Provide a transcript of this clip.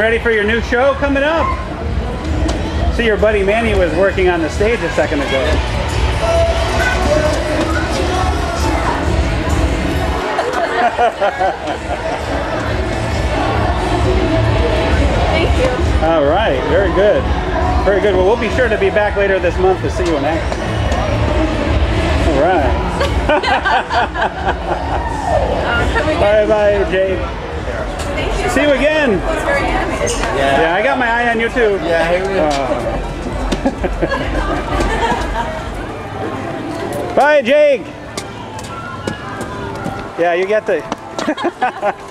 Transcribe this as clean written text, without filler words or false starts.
ready for your new show coming up? See, your buddy Manny was working on the stage a second ago. Thank you. All right, very good. Very good. Well, we'll be sure to be back later this month to see you in action. All right. Bye-bye, Jake. Thank you. See you again. It was very animated. Yeah, I got my eye on you too. Bye, Jake. Yeah, you get the...